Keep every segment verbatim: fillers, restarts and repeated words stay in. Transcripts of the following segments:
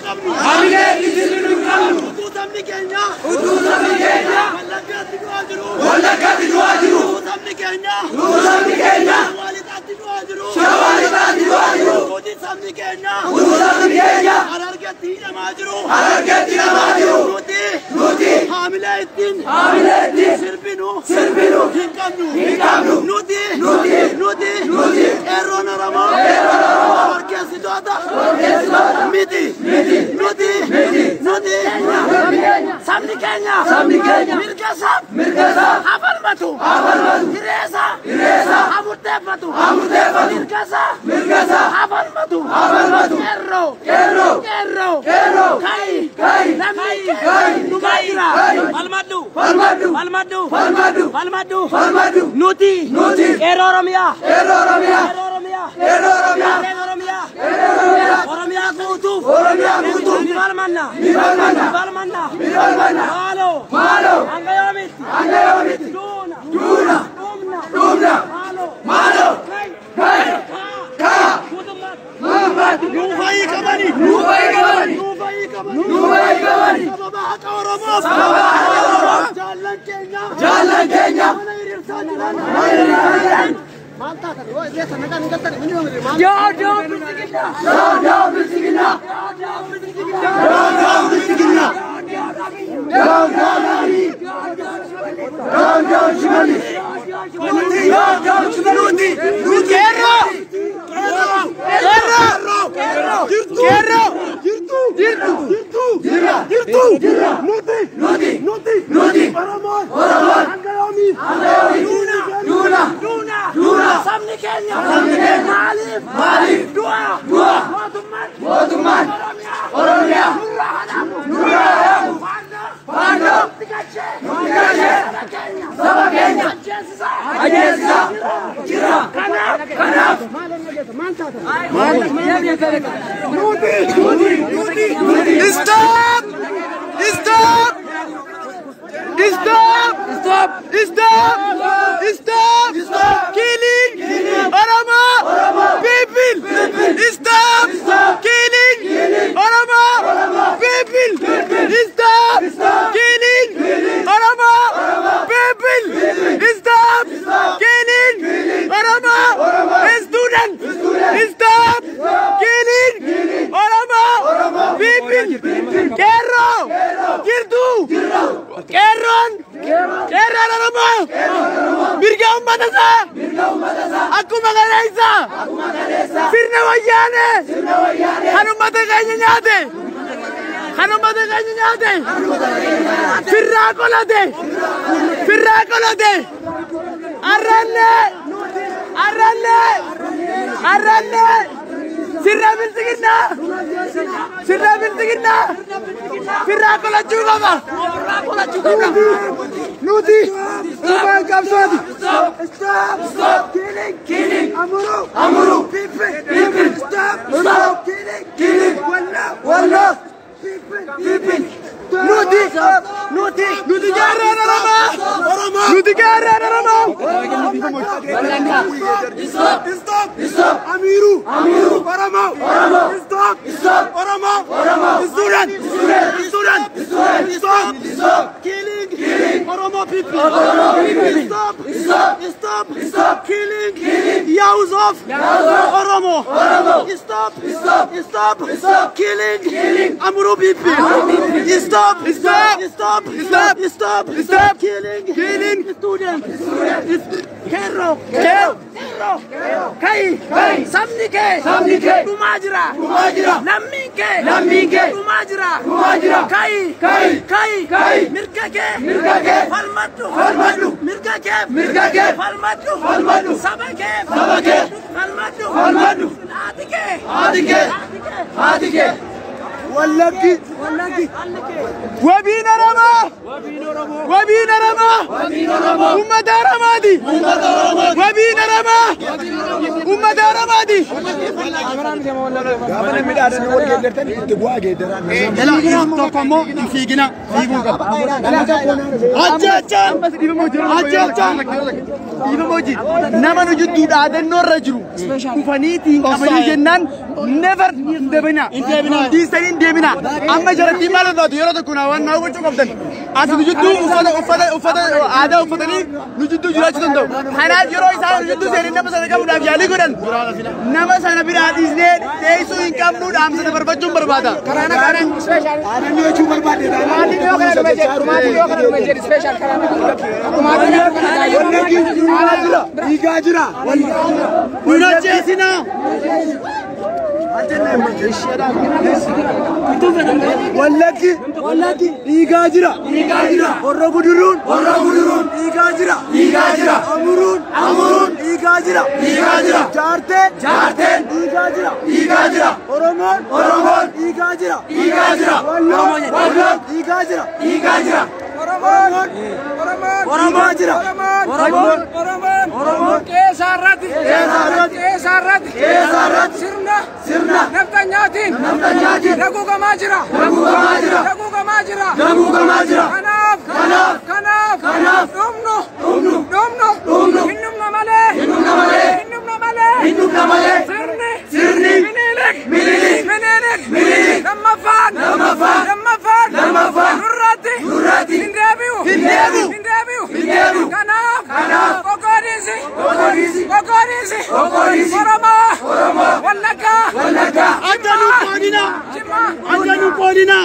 قبلي هاملة تسلم قبلي وتوتم لكينا وتوتم لكينا ولا قد تواجروا ولا قد تواجروا وتوتم لكينا وتوتم لكينا والدات تواجروا والدات تواجروا وتوتم لكينا وتوتم لكينا حرقتنا ماجروا حرقتنا ماجروا نوتي نوتي هاملة الدين هاملة الدين سربينو سربينو هيكامنو هيكامنو نوتي نوتي نوتي نوتي إيرون رما إيرون رما وركيسي دوتا وركيسي دوتا ميدي ميدي نوتي ميدي نوتي سامني كينيا سامني كينيا ميركا سام ميركا سام هافل ماتو هافل ماتو هيريسا هيريسا هامورتيف ماتو هامورتيف ماتو ميركا سام ميركا سام هافل ماتو هافل ماتو كيرو كيرو كيرو كيرو كاي كاي نامي كاي نمايرا فالمادو فالمادو فالمادو فالمادو فالمادو فالمادو نوتي نوتي إيرو روميا إيرو روميا إيرو روميا إيرو روميا إيرو روميا إيرو روميا روميا كوتو روميا كوتو ميفالمانا ميفالمانا ميفالمانا ميفالمانا مالو مالو أنغيوميت أنغيوميت دونا دونا دومنا دومنا مالو مالو كاي كاي كا كودمات مامات نوفاي كماني نوفاي كماني نوفاي كماني نوفاي كماني بابا حكورمو بابا حكورمو جالن كينيا جالن كينيا Yo, yo, Bisigina! Yo, yo, Bisigina! Yo, yo, Bisigina! Yo, yo, Bisigina! Yo, yo, Nari! Yo, yo, Shimali! Yo, yo, Shimali! Kerro! Kerro! Kerro! Kerro! Kerro! Girtu! Girtu! Girtu! Girra! Girtu! Girra! Nuti! Nuti! Nuti! Nuti! Paramon! Paramon! Angayomi! Angayomi! Duna! Duna! Duna! Duna! Samni Kenya! Samni Kenya! Malif! Malif! Dua! Dua! Motumman! Motumman! Oromia! Oromia! Nurra Hadamu! Nurra Hadamu! Pando! Pando! Tikache! Tikache! Saba Kenya! Saba Kenya! Ajesa! Ajesa! Kira! Kanaf! Kanaf! Nuti! Nuti! Nuti! Nuti! Stop! Stop! Stop! Stop! Stop! Stop! Stop! Killing! Oroma! People! Stop! Killing! Oroma! People! Stop! Killing! Oroma! People! Stop! Killing! Oroma! Student! Stop! Killing! Oroma! People! Kerro! Girtu! Kerron! Kerron Oroma! Mirga ummatasa! Aku magalesa! Sirna wayyane! Hanummata keenya nyaate! Hanummata keenya nyaate! Firraa qolate! Firraa qolate! Arranne! Arranne! Arranne! Sirra Bisigina! Sirra Bisigina! Firraa qolachuu qaba! Nuti! Nuti! Kapsoti! Stop! Stop! Stop! Killing! Killing! Amuru! Amuru! People! People! Stop! Stop! Killing! Killing! Walla! Walla! People! People! Nuti! Nuti! Nuti garra Oroma! Oroma! Nuti garra Oroma! Stop! Stop! Stop! Amiru! Amiru! Oroma! Oroma! Stop! Stop! Oroma! Oroma! Student! Student! Student! Student! Stop! Stop! Killing! Killing! Oroma people! Oroma people! Stop! Stop! Stop! Stop! Killing! Killing! Yaws of Oromo! Oromo! Stop! Stop! Stop! Stop! Killing! Killing! Amuru people! Stop! Stop! Stop! Stop! Stop! Stop! Killing! Killing! Student! Student! Kerro! Kerro! Kerro! Kai! Kai! Samnike! Samnike! Tumajira! Tumajira! Lamminke! Lamminke! Tumajira! Tumajira! Kai! Kai! Kai! Kai! Mirkake! Mirkake! Falmatu! Falmatu! Mirkake! Mirkake! Falmatu! Falmatu! Sabake! Sabake! Falmatu! Falmatu! Adike! Adike! Adike! Wallaki! Wallaki! Wabin Oroma! Wabin Oroma! Wabin Oroma! Wabin Oroma! Ummata Oromati! Ummata Oromati! Wabin Oroma! Ummata Oromati! Gabana midhaadhaan wal geeddartan itti bu'aa geeddaran. Fiigina tokko immoo hin fiigina fiiguu qaba. Ajjechaan! Ajjechaan! Dhiifamoo jiru nama nu jidduu dhaadannoo irra jiru dhufaniitiin qabanii jennaan never debina. This time debina. Amma jarati malu do yoro to kuna wan na wuchu kabdan. As nujudu ufada ufada ufada ada ufada ni nujudu jurach tando. Hana yoro isa nujudu seri nama sana kamu dah jali kudan. Nama sana birat isne teisu income nu dam sana berbajum berbada. Karena karena special. Ada ni cuma berbada. Rumati ni orang berbeda. Rumati ni orang berbeda special karena. Rumati ni orang berbeda. Iga jira. Ino chesina. Wallaki, wallaki, igajira, igajira, orro gudurun, orro gudurun, igajira, igajira, amurun, amurun, igajira, igajira, jarte, jarte, igajira, igajira, oromon, oromon, igajira, igajira, wallon, wallon, igajira, igajira, oromon, oromon, oromon, igajira, oromon, oromon, oromon, kesarat, kesarat, kesarat, kesarat, sirna, sirna, naftanyatin, naftanyatin, lagu kamajira, lagu kamajira, lagu kamajira, lagu kamajira, kanaf, kanaf, kanaf, kanaf, dumno, dumno, dumno, dumno, innum namale, innum namale, innum namale, innum namale, sirni, sirni, minilik, minilik, minilik, minilik, namafan, namafan, namafan, namafan, nurrati, nurrati, hindebiu, hindebiu, hindebiu, hindebiu, kanaf, kanaf, kokorisi, kokorisi, kokorisi, kokorisi, oroma, oroma, wallaka, wallaka, adanu kodina, adanu kodina,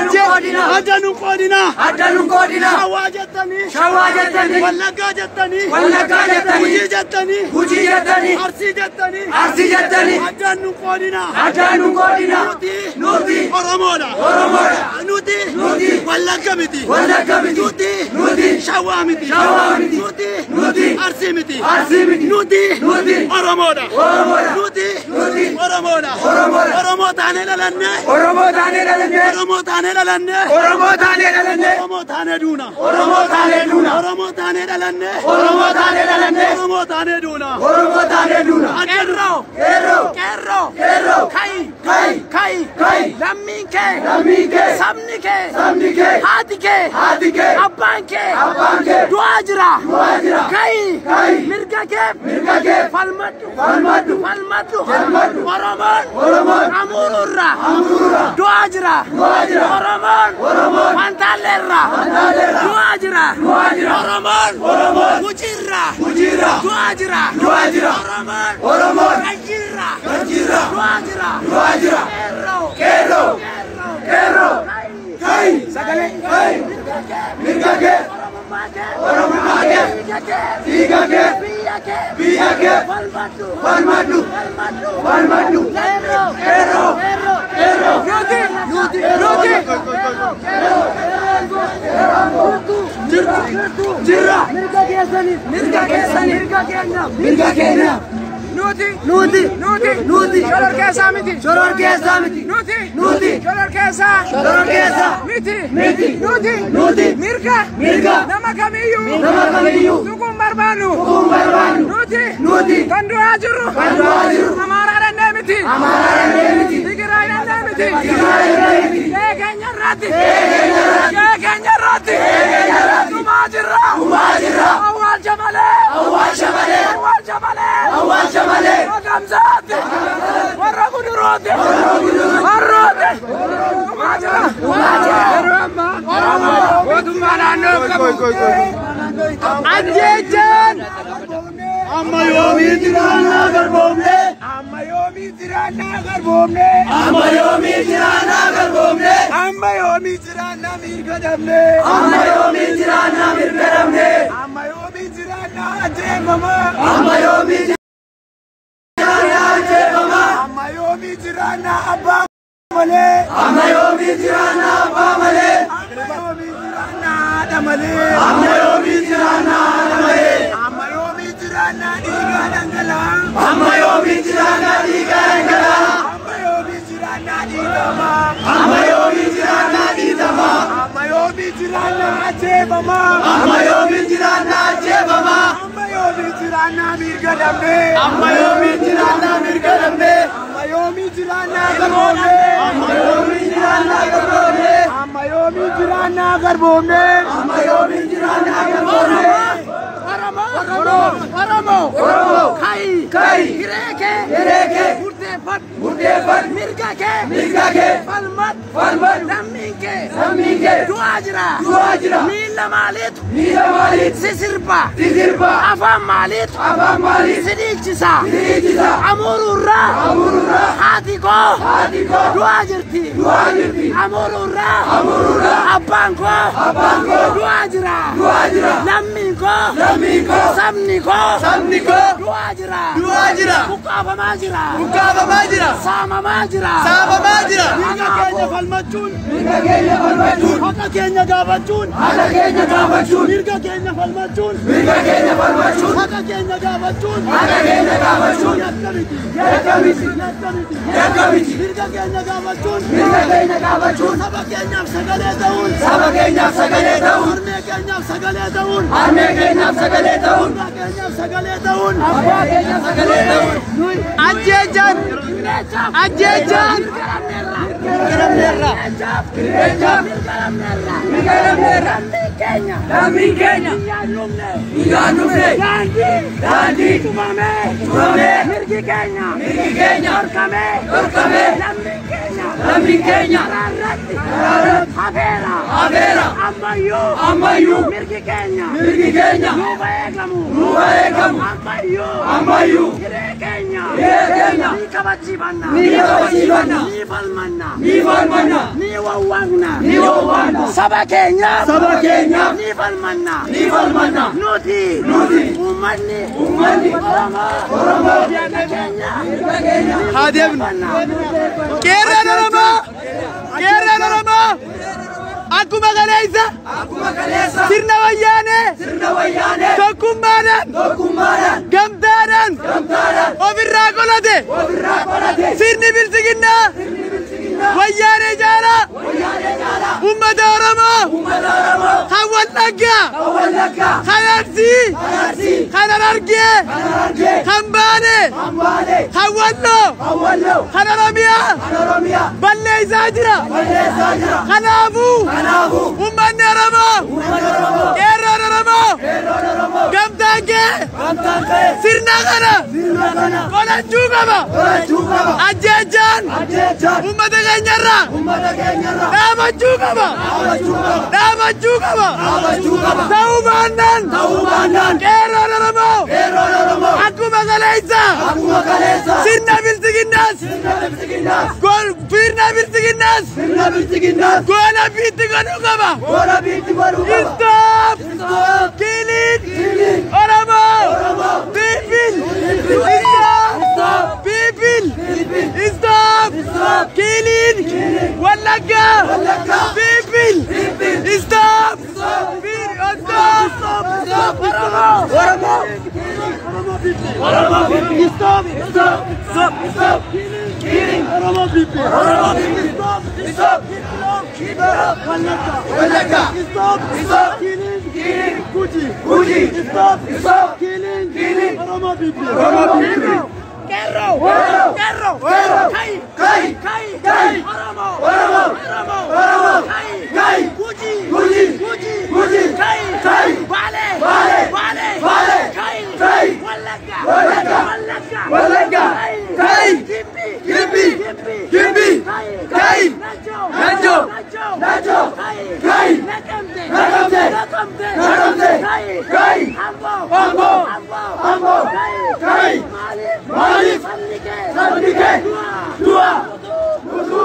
adanu kodina, adanu kodina, shawajatani, shawajatani, wallaka jatani, wallaka jatani, uji jatani, uji jatani, arsi jatani, arsi jatani, adanu kodina, adanu kodina, nuti, nuti, oromoda, oromoda, nuti, nuti, wallaka miti, wallaka miti, nuti, nuti, shawamiti, shawamiti, nuti, nuti, arsi miti, arsi miti, nuti, nuti, oromoda, oromoda, nuti, nuti, oromoda, oromoda, oromo tane lalanne, oromo tane lalanne, oromo tane lalanne, oromo tane lalanne, oromo tane duna, oromo tane duna, oromo tane lalanne, oromo tane lalanne, oromo tane duna, oromo tane duna, kerro, kerro, kerro, kerro, kai, kai, kai, kai, lamminke, lamminke, samnike, samnike, hatike, hatike, abbanke, abbanke, duajra, duajra, kai, kai, mirgake, mirgake, falmatu, falmatu, falmatu, falmatu, oromon, oromon, amurura, amurura, duajra, duajra, oromon, oromon, pantalerra, pantalerra, duajra, duajra, oromon, oromon, mujirra, mujirra, duajra, duajra, oromon, oromon, kajira, kajira, duajra, duajra, kerro, kerro, kerro, kai, sagale, kai, mirgake, oromumage, digage, biyake, biyake, falmatu, falmatu, falmatu, kerro, kerro, kerro, yuti, yuti, yuti, jirra, jirra, mirga kesani, mirga kesani, mirga kena, mirga kena. Nuti, nuti, nuti, nuti, sholor kesa miti, sholor kesa miti, nuti, nuti, sholor kesa, sholor kesa, miti, miti, nuti, nuti, mirga, mirga, nama kamiyu, nama kamiyu, tukum barbanu, tukum barbanu, nuti, nuti, kandu ajuru, kandu ajuru, amara rende miti, amara rende miti, digira rende miti, digira rende miti, kekenya rati, kekenya rati, kekenya rati, kekenya rati, kumajira, kumajira, awal jamale, awal jamale, awal jamale, awal jamale. Gamzat, warra gudurode, warra gudurode, kumajira, kumajira, warama, warama, wadumana no kabu, anjejan, amma yomi tirana garbomne, amma yomi tirana garbomne, amma yomi tirana garbomne, amma yomi tirana mirgadamne, amma yomi tirana mirgadamne, amma yomi tirana ajemama, amma yomi Amayomi tirana abba male, Amayomi tirana abba male, Amayomi tirana damale, Amayomi tirana damale, Amayomi tirana diga dangala, Amayomi tirana diga dangala, Amayomi tirana digama, Amayomi tirana digama, Amayomi tirana ajebama, Amayomi tirana ajebama, Amayomi tirana mirgadamne, Amayomi tirana mirgadamne, Amayomi tirana garbomne, Amayomi tirana garbomne, Amayomi tirana garbomne, Amayomi tirana garbomne, Oramo, Oramo, Oramo, Oramo, Kai, Kai, Hireke, Hireke, Urte Murteeffadhu. Murteeffadhu. Mirga kee. Mirga kee. Falmadhu. Falmadhu. Lammiin kee. Lammiin kee. Du'aa jira. Du'aa jira. Miila maaliitu. Miila maaliitu. Si sirba. Si sirba. Afaan maaliitu. Afaan maaliitu. Si dhiichisa. Si dhiichisa. Amuururraa. Amuururraa. Haati koo. Haati koo. Du'aa jirti. Du'aa jirti. Amuururraa. Amuururraa. Abbaan koo. Abbaan koo. Du'aa jira. Du'aa jira. Lammiin koo. Lammiin koo. Sabni koo. Sabni koo. Du'aa jira. Du'aa jira. Buqqaafamaa jira. Buqqaafamaa jira. Saamamaa jira. Saamamaa jira. Mirga keenya falmachuun. Mirga keenya falmachuun. Haqa keenya gaafachuun. Haqa keenya gaafachuun. Mirga keenya falmachuun. Mirga keenya falmachuun. Haqa keenya gaafachuun. Haqa keenya gaafachuun. Yakkamiti. Yakkamiti. Yakkamiti. Yakkamiti. Mirga keenya gaafachuun. Mirga keenya gaafachuun. Saba keenyaaf sagalee ta'uun. Saba keenyaaf sagalee ta'uun. Harmee keenyaaf sagalee ta'uun. Harmee keenyaaf sagalee ta'uun. Abbaa keenyaaf sagalee ta'uun. Abbaa keenyaaf sagalee ta'uun. Ajjeechaan. Ajjeechaan. Mirgalamneerra. Mirgalamneerra. Mirgalamneerra. Kenya. Lammiin keenya. Biyyaa dhufne. Daandii. Daandii. Tumamee. Tumamee. Mirgi keenya. Mirgi keenya. Dhorkamee. Dhorkamee. Lammiin keenya. Lammiin keenya. Karaarratti. Karaarratti. Hafeera. Hafeera. Ammayyuu. Ammayyuu. Mirgi keenya. Mirgi keenya. Nuufa eegamu. Nuufa eegamu. Ammayyuu. Ammayyuu. Hiree keenya. Hiree keenya. Ni kabachiifanna. Ni kabachiifanna. Ni falmanna. Ni falmanna. Ni wawwaaqna. Ni wawwaaqna. Saba keenya. Saba keenya. Ni falmanna. Ni falmanna. Nuti. Nuti. Uummanni. Uummanni. Oromoo. Oromoo. Mirga keenya. Mirga keenya. Haa deebinu. Qeerroon Oromoo. Qeerroon Oromoo. Akkuma kaleessa. Akkuma kaleessa. Sirna wayyaanee. Sirna wayyaanee. Tokkummaadhaan. Tokkummaadhaan. Gamtaadhaan. Gamtaadhaan. Ofirraa qolate. Ofirraa qolate. Sirni bilisiginnaa. Sirni bilisiginnaa. Wayyaanee jaalaa. Wayyaanee jaalaa. Uummata Oromoo. Uummata Oromoo. Kan Wallaggaa. Kan Wallaggaa. Kan Arsii. Kan Arsii. Kan Harargee. Kan Harargee. Kan Baalee. Kan Baalee. Kan Walloo. Kan Walloo. Kan Oromiyaa. Kan Oromiyaa. Balleessaa jira. Balleessaa jira. Kanaafuu. Kanaafuu. Uummanni Oromoo. Uummanni Oromoo. Qeerroon Oromoo. Qeerroon Oromoo. Gamtaan kee. Gamtaan kee. Sirna kana. Sirna kana. Qolachuu qaba. Qolachuu qaba. Ajjeechaan. Ajjeechaan. Uummata keenyarraa. Uummata keenyarraa. Dhaabachuu qaba. Dhaabachuu qaba. Dhaabachuu qaba. Dhaabachuu qaba. Ta'uu baannaan. Ta'uu baannaan. Qeerroon Oromoo. Qeerroon Oromoo. Akkuma kaleessa. Akkuma kaleessa. Sirna bilisiginnaas. Sirna bilisiginnaas. Gol sirna bilisiginnaas. Sirna bilisiginnaas. Gola biitti godhuu qaba. Gola biitti godhuu qaba. Stop. Stop. Killing. Killing. Oromoo. Oromoo. People. Stop. Stop. People. People. Stop. Stop. Killing. Killing. Wallagga. Wallagga. People. People. Stop. Stop. Stop. Stop. Stop. Oromoo. Oromoo. Oromoo people. Oromoo people. Stop. Stop. Stop. Stop. Killing. Oromoo people. Oromoo people. Stop. Stop. Keep it up. Wallagga. Wallagga. Stop. Stop. Killing. Killing. Gucci. Gucci. Stop. Stop. Killing. Killing. Oromoo people. Oromoo people. Kerro. Kerro. Kerro. Kai. Kai. Kai. Kai. Oromoo. Oromoo. Oromoo. Oromoo. Kai. Kai. Gucci. Gucci. Gucci. Gucci. Kai. Kai. Bale. Bale. Bale. Bale. Kai. Kai. Wallagga. Wallagga. Wallagga. Wallagga. Kai. Gimbi. Gimbi. Gimbi. Gimbi. Kai. Kai. Nacho. Nacho. Nacho. Nacho. Kai. Kai. Nakamte. Nakamte. Nakamte. Nakamte. Kai. Kai. Ambo. Ambo. Ambo. Ambo. Kai. Kai. Malif. Malif. Samnike. Samnike. Dua. Dua.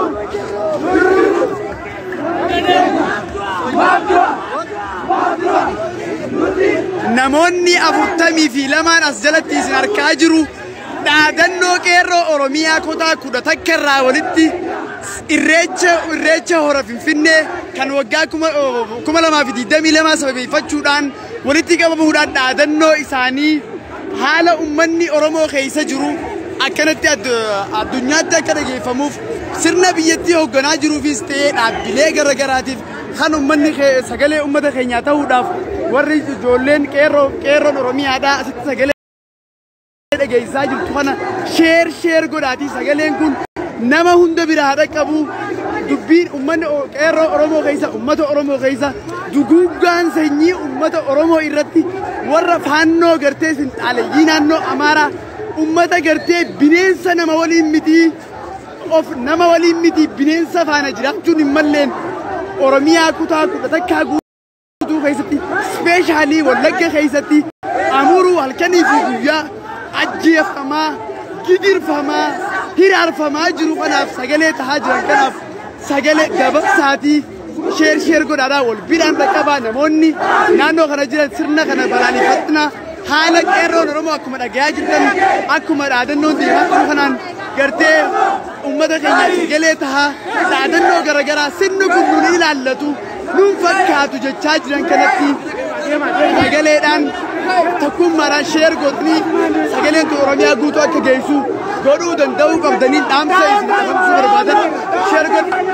Namoonni afurtamii fi lamaan as jalatti isin argaa jiru dhaadannoo qeerroo Oromiyaa kutaa kudha takka irraa walitti irreecha irreecha hora Finfinnee kan waggaa kuma lamaa fi digdamii lama sababeeffachuudhaan walitti qabamuudhaan dhaadannoo isaanii haala uummanni Oromoo keessa jiru akkanatti addunyaatti akka dhageeffamuuf sirna biyyattii hoogganaa jiruufis ta'ee dhaabbilee garagaraatiif kan uummanni sagalee uummata keenyaa ta'uudhaaf warri ijoolleen qeerroo qeerroon Oromiyaadhaa asitti sagalee dhageessaa jirtu kana sheer sheer godhaatii sagaleen kun nama hunda biraa dhaqqabu dubbiin uummanni qeerroo Oromoo keessa uummata Oromoo keessa duguuggaan sanyii uummata Oromoo irratti warra faannoo gartee finxaaleyyii naannoo Amaaraa ummata gartee bineensa nama waliin miti of nama waliin miti bineensa faana jiraachuun hin malleen Oromiyaa kutaa kudha takkaa guutuu keessatti speeshaalii Wallagga keessatti amuruu halkanii fi guyyaa ajjeefamaa gidirfamaa hiraarfamaa jiru kanaaf sagalee tahaa jiran kanaaf sagalee gabaabsaatii sheer sheer godhaadhaa wal bidhaan dhaqqabaa namoonni naannoo kana jiran sirna kana balaaleffatna haala qeerroon Oromoo akkuma dhagayaa jirtan akkuma dhaadannoon deemaa jiru kanaan gartee ummata keenya sagalee tahaa dhaadannoo garaagaraa sirni kun nuun ilaallatu nuun fakkaatu jechaa jiran kanatti sagaleedhaan tokkummaadhaan sheer godhanii sagaleen kun Oromiyaa guutuu akka geessu godhuu danda'uu qabdanii dhaamsa isin qabamsuu barbaadan sheer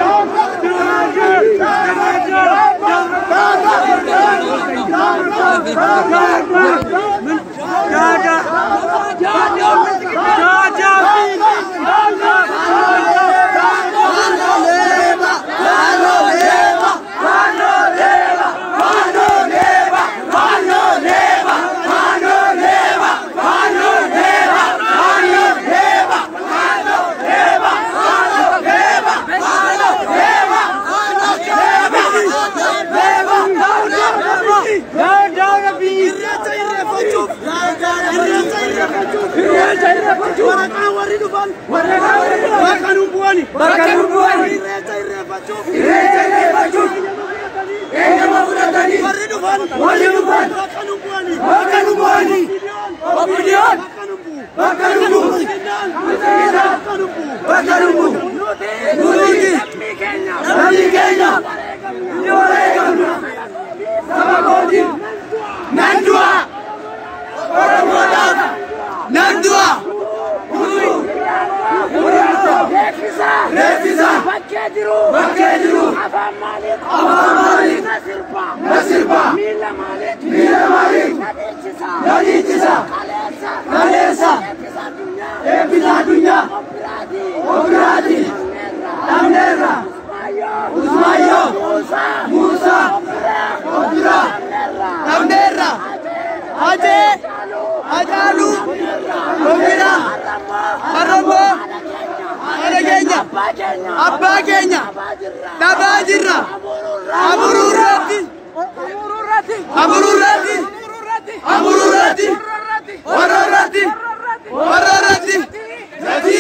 Abbaa keenya dhabaa jirra amururratti amururratti amururratti amururratti warrarratti warrarratti nati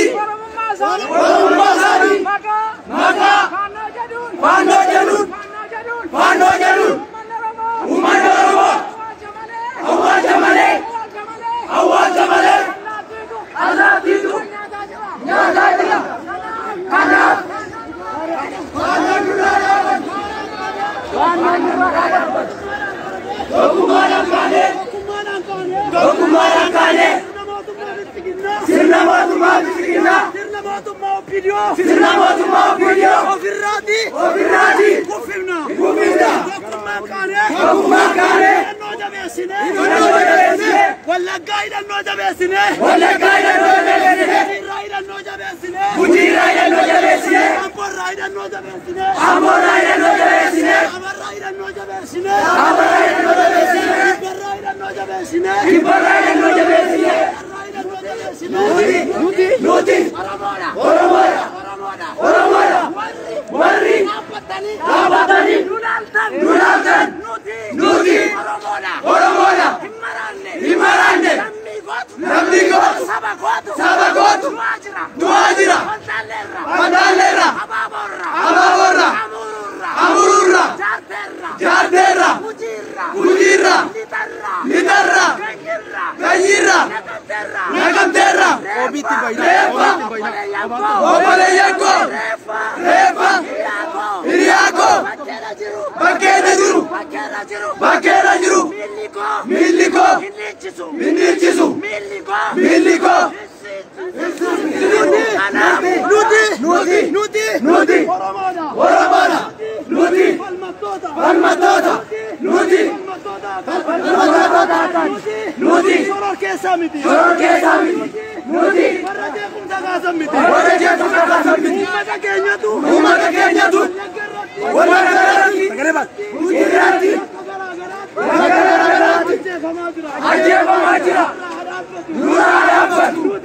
oromummaa isaanii maqaa faannoo jedhuun faannoo jedhuun uummanni Oromoo awwaalcha malee awwaalcha malee allaattiitu nyaataa jira. Sirna mootummaa bisikina sirna mootummaa oppiidiyoo sirna mootummaa oppiidiyoo ofirraati ofirraati kuffifna kuffifna tokkummaa kaanee tokkummaa kaanee hidhannoo jabeessinee hidhannoo jabeessinee Wallaggaa hidhannoo jabeessinee Wallaggaa hidhannoo jabeessinee Gujiirraa hidhannoo jabeessinee Gujiirraa hidhannoo jabeessinee Amboorraa hidhannoo jabeessinee Amboorraa hidhannoo jabeessinee Abarraa hidhannoo jabeessinee Abarraa hidhannoo jabeessinee Kibbarraa hidhannoo jabeessinee Kibbarraa hidhannoo jabeessinee Nuti, nuti, nuti, Oromoodha, Oromoodha, Oromoodha, Oromoodha, warri, dhaabbatanii, dhaabbatanii, nulaaltan, nulaaltan, nuti, nuti, Oromoodha, Oromoodha, hin maraanne, hin maraanne, namni gootu, namni gootu, saba gootu, saba gootu, du'aa jira, du'aa jira, wantaalleerra, wantaalleerra, abaaboorra, abaaboorra, amururra, amururra, jaarteerra, jaarteerra, gujiirra, gujiirra, litarra, litarra, ganyirra, ganyirra, nagamteerra, nagamteerra. Obiti bayda, obale yanko, refa, iriako, bakkeera jiru, bakkeera jiru, milliko, minnichisu, milliko, nuti, nuti, nuti, nuti, Oromoodha, nuti, falmattoota, nuti, falmattoota, nuti, soror keessaa miti, soror keessaa miti. Nuti warra jeequmsa kaasan miti warra jeequmsa kaasan miti uummata keenyatu uummata keenyatu walgargaarratti sagalee baas gujiirratti garaagaraatti ajjeefamaa jira ajjeefamaa jira nurraa dhaabbatu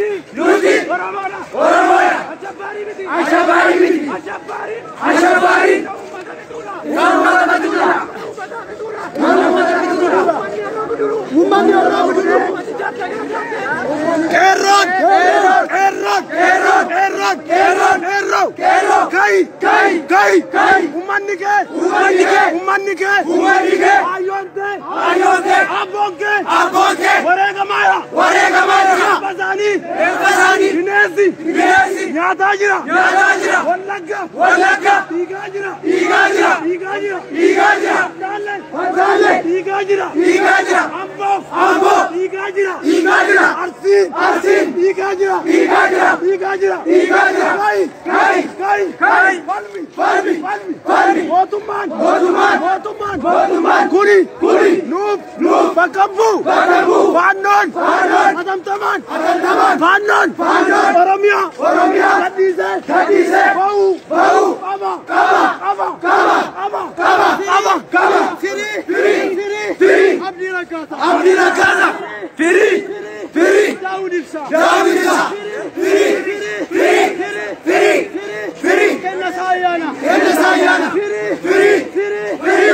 Error! Error! Error! Error! Error! Error! Error! Error! Kai! Kai! Kai! Kai! Umanike! Umanike! Umanike! Umanike! Ayonte! Ayonte! Abonke! Abonke! Warega Maya! Warega Maya! Bazani! Bazani! Inesi! Inesi! Nyadajira! Nyadajira! Wallaga! Wallaga! Igajira! Igajira! Igajira! Igajira! Dale! Dale! Igajira! Igajira! Ambo! Ambo! Igajira! Igajira! Arsin! Arsin! Igajira! Igajira! Igajira! Igajira! Kai! Kai! Kai! Kai! Palmi! Palmi! Palmi! Palmi! Otuman! Otuman! Otuman! Otuman! Kuri! Kuri! Noob! Noob! Bakambu! Bakambu! Fanon! Fanon! Adam Taman! Adam Taman! Fanon! Fanon! Oromia! Oromia! Kadise! Kadise! Bau! Bau! Kaba! Kaba! Kaba! Kaba! Kaba! Kaba! Kaba! Kaba! Firi! Firi! Firi! Firi! Abdi Rakasa! Abdi Rakasa! Firi! Firi! Daoud Issa! Daoud Issa! Firi! Firi! Firi! Firi! Firi! Kenna Sayana! Kenna Sayana! Firi! Firi! Firi! Firi!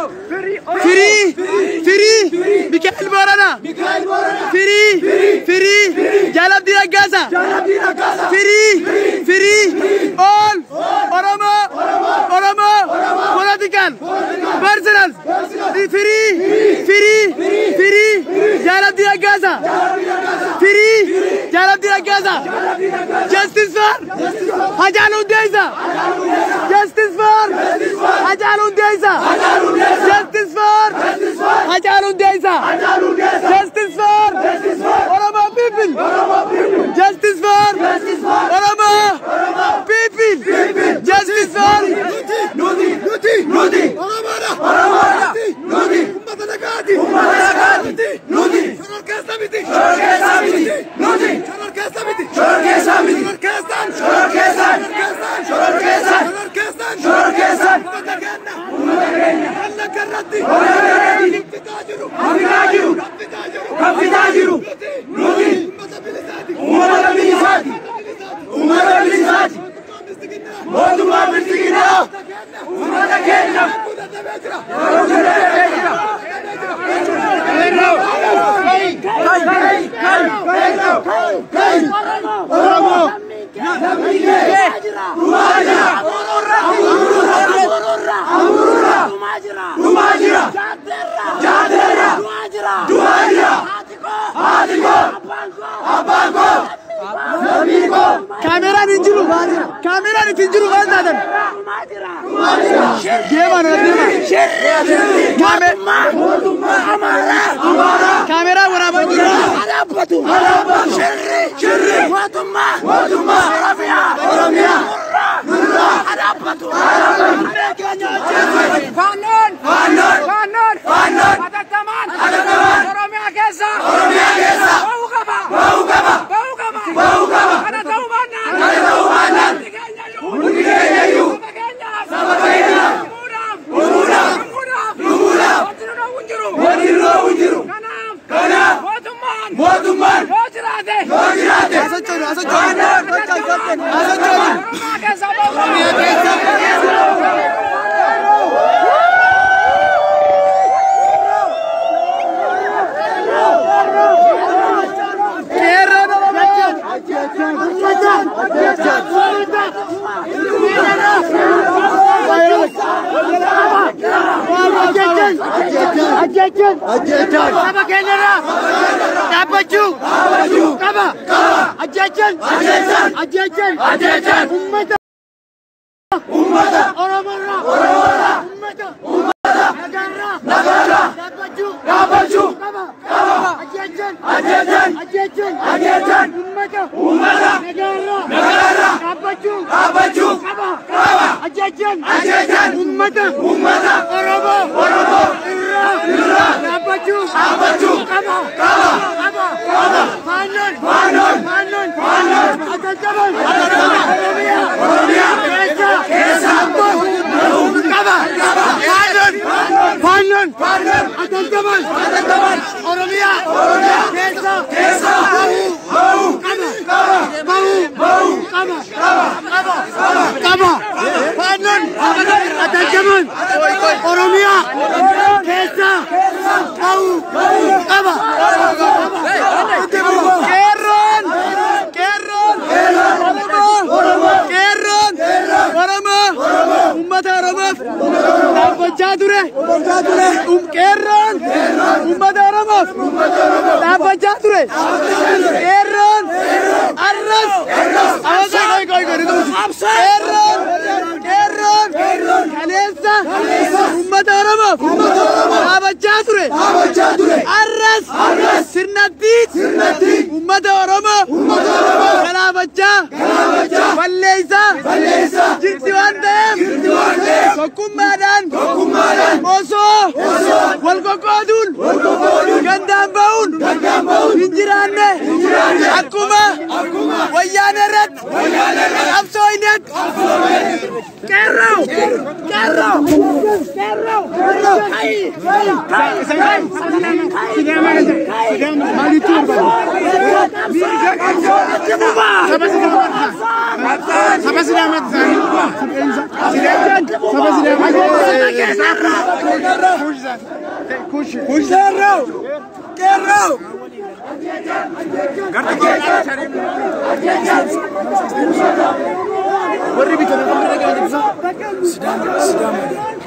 Firi! Firi! Mikael Borana! Mikael Borana! Firi! Firi! Jalabdi Rakasa! Jalabdi Rakasa! Firi! Firi! All! Oromo! Oromo! Political! Personal! Firi! Firi! Firi! Jalabdi Rakasa! Firi! Jalabdi Rakasa! Justice for Hajalud Deisa! Justice for Hajalud Deisa! Justice for Hajalud Deisa! Justice for Oromo people! Justice for Oromo people! Justice for Nudi! Nudi! Nudi! Oromara! Oromara! Nudi! Ummata Nagati! Ummata Nagati! Nudi! Shororke Samiti! Shororke Samiti! Nudi! Shororke Samiti! Shororke Samiti! Shororke Samiti! Shororke Samiti! Shororke Samiti! Shororke Samiti! Ummata Kenna! Ummata Kenna! Allah Karratti! Allah Karratti! Fitajiru! Fitajiru! Fitajiru! Nudi! Ummata Bilisati! Ummata Bilisati! Ummata Bilisati! Moduma Bistigina! Ummata Kenna! Ummata Bekra! Ummata Bekra! Oromo! Namike! Rumajira! Amurura! Amurura! Amurura! Rumajira! Rumajira! Jadera! Jadera! Duajira! Duajira! Atiko! Atiko! Abango! Namiko! Kamera ninjiru! Kamera ninjiru! Vazadan! Rumajira! Rumajira! Gema na gema! Kamera! Amara! Amara! Kamera wara banjira! Alabatu! Alabatu! Shirri! Shirri! Watuma! Watuma! Oromia! Oromia! Nurra! Alabatu! Alabatu! Fanon! Fanon! Fanon! Fanon! Adataman! Adataman! Oromia Kesa! Oromia Kesa! Bau Kaba! Bau Kaba! Bau Kaba! Bau Kaba! Adataman! Adataman! Undikenyayu! Sabagenya! Umudam! Umudam! Umudam! Umudam! Wajiruna Unjiru! Wajiruna Unjiru! Kanam! Kanam! Motuman! Motuman! Yojirate! Yojirate! Asachori! Asachori! Asachori! Oromia Kesa! Oromia Kesa! Ajejen, ajejen, kaba kendara, kabacu, kabacu, kaba, kaba, ajejen, ajejen, ajejen, ajejen, ummata, ummata, oromora, oromora, ummata, ummata, nagara, nagara, kabacu, kabacu, kaba, kaba, ajejen, ajejen, ajejen, ajejen, ummata, ummata, nagara, nagara, kabacu, kabacu, kaba, kaba, ajejen, ajejen, ummata, ummata, oromo, oromo. Abaju, Abaju, Kaba, Kaba, Kaba, Kaba, Fanon, Fanon, Fanon, Fanon, Adataman, Adataman, Oromia, Oromia, Kesa, Kesa, Kaba, Kaba, Fanon, Fanon, Fanon, Adataman, Adataman, Oromia, Oromia, Kesa, Kesa, Bau, Kaba, Kaba, Bau, Bau, Kaba, Kaba, Kaba, Kaba, Kaba, Fanon, Adataman, Oromia, Kesa, Bau, Kaba. Dhaabbachaa ture. Qeerroon uummata Oromoof dhaabbachaa ture. Qeerroon arras qeerroon qeerroon kaleessa uummata Oromoof dhaabbachaa ture. Arras sirnattiin uummata Oromoof dhaabbachaa balleessaa jirti waan ta'eef tokkummaadhaan osoo wal qoqqooduun gandaan ba'uun hin jiraanne akkuma wayyaana irratti qabsoo hinetti qeerroo qeerroo qeerroo Kush, kush Kerro, Kerro. Warri bitan kamar lagi ada bisa. Sidang, sidang.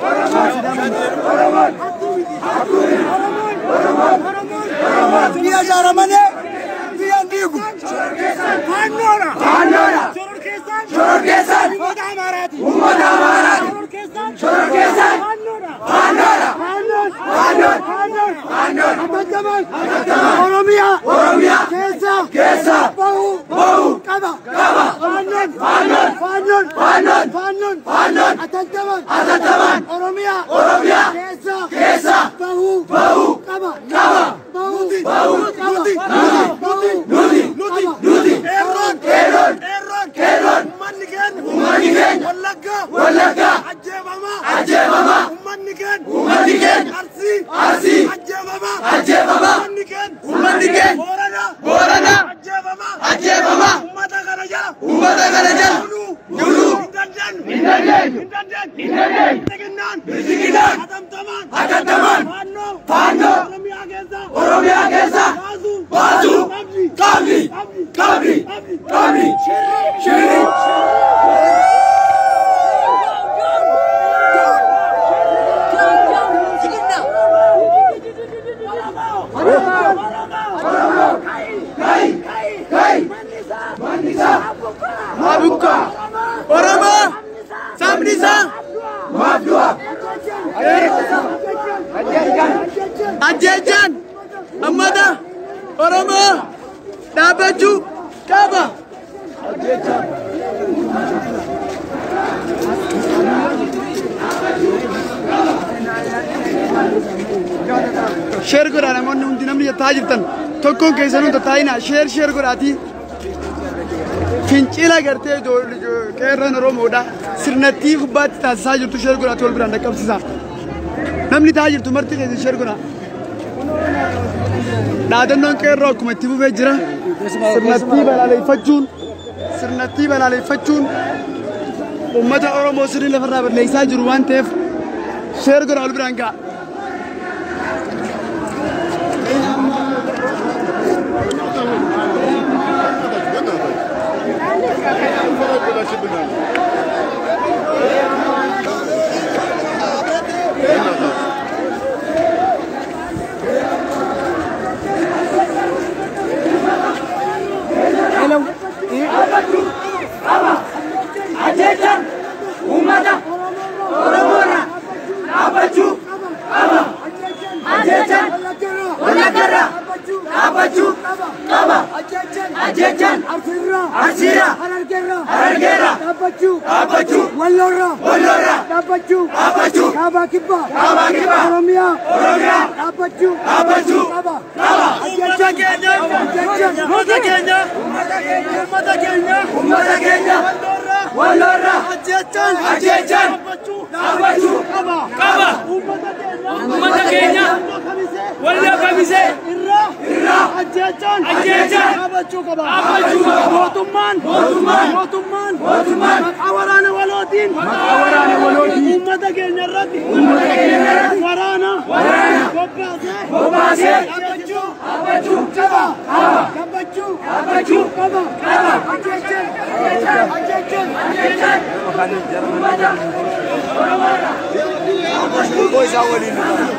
Dia cara mana? Dia digu. Panora, Panora. Choror kesan, choror kesan. Umat amarat, umat amarat. Choror kesan, choror kesan. Panora, Panora. Panor, Panor, Panor. Teman-teman, Oromia, Oromia. Kesa, Kesa. Bau, Bau. Kaba, Kaba. Panor, Panor, Panor, Panor, Panor, Panor. Teman-teman, teman. Oromia, Oromia. Kesa, Kesa. Bau, Bau. Kaba, Kaba. Bau, Bau. Nudi, Nudi, Nudi, Nudi, Nudi. Erron, Erron, Erron, Erron. Umaniken, Umaniken. Walaga, Walaga. Ajebama, Ajebama. Umaniken, Umaniken. Arsi, Arsi. Ajebama, Ajebama. Umaniken, Umaniken. Borana, Borana. Ajebama, Ajebama. Ummata Garaja, Ummata Garaja. Nunu, Nunu. Indandan, Indandan, Indandan, Indandan. Bizikinan, Bizikinan. Adam Taman, Adam Taman. Pano, Pano. Oromia Geza, Oromia Geza. Bazu, Bazu. Kabli, Kabli, Kabli, Kabli. Shiri, Shiri. Mabuka, Oromo, Samnisa, Mabdua, Ajejan, Amada, Oromo, Dabaju, Kaba. Share gora namoonni hundi namni taa jirtan tokkoon keessan hunda taa'ina share share goraati fincila gartee qeerroon Oromoodha sirnatti gubbaatti taasisaa jirtu share goraati wal biraan dhaqqabsiisa namni taa jirtu marti keessan share gora dhaadannoon qeerroo akkuma itti fufee jira sirnatti balaaleffachuun sirnatti balaaleffachuun uummata Oromoo sirrii lafarraa balleessaa jiru waan ta'eef share gora wal biraan ga'a. Hello. Aba. Ajejan. Umada. Oromora. Abaju. Aba. Ajejan. Walagara. Abaju. Aba. Ajejan. Arsira. Arsira. Harargera. Harargera. Abaju. Abaju. Wallora. Wallora. Abaju. Abaju. Kaba Kiba. Kaba Kiba. Oromia. Oromia. Abaju. Abaju. Aba. Aba. Ummata Kenya. Ummata Kenya. Ummata Kenya. Ummata Kenya. Ummata Kenya. Wallora. Wallora. Ajejan. Ajejan. Abaju. Abaju. Kaba. Kaba. Ummata Kenya. Ummata Kenya. Walla Kamise. Irra. Irra. Ajejan. Ajejan. Abaju Kaba. Abaju. Motumman. Motumman. Motumman. Motumman. Awarana Walotin. Awarana Walotin. Ummata Kenya Rati. Ummata Kenya Rati. Warana. Warana. Bobase. Bobase. Abaju. Abaju. Kaba. Kaba. Kabaju. Abaju. Kaba. Kaba. Ajejan. Ajejan. Ajejan. Ajejan. Rakkoo isaa waliin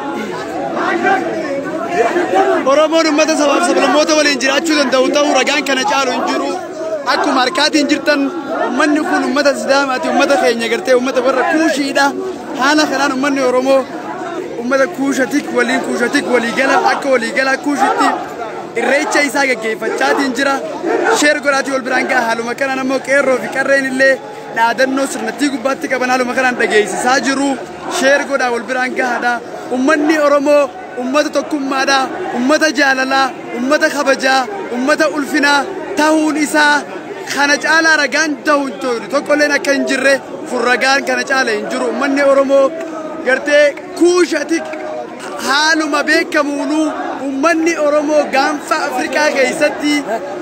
Oromoon uummata sabaaf sablammoota waliin jiraachuu danda'u ta'uu ragaan kana caalu hin jiru. Akkuma harkaatiin jirtan uummanni kun uummata Sidaamaati, uummata keenya gartee uummata warra Kuushiidha. Haala kanaan uummanni Oromoo uummata Kuushatik waliin Kuushatik waliigala akka waliigala Kuushitti irreecha isaa gaggeeffachaatiin jira. Sheer godhaatii wal biraan gaha. Haaluma kanaan ammoo qeerroo fi qarreen illee dhaadannoo sirnattii gubbaatti qaban haaluma kanaan dhageessisaa jiru. Sheer godhaa wal biraan gahaadha. Uummanni Oromoo ummata tokkummaadha, ummata jaalalaa, ummata kabajaa, ummata ulfinaa ta'uun isaa kana caalaa ragaan ta'uun tokkolleen akka hin jirre furragaan kana caala hin jiru. Uummanni Oromoo gartee Kuushatik haaluma beekamuunu uummanni Oromoo gaanfa Afrikaa keessatti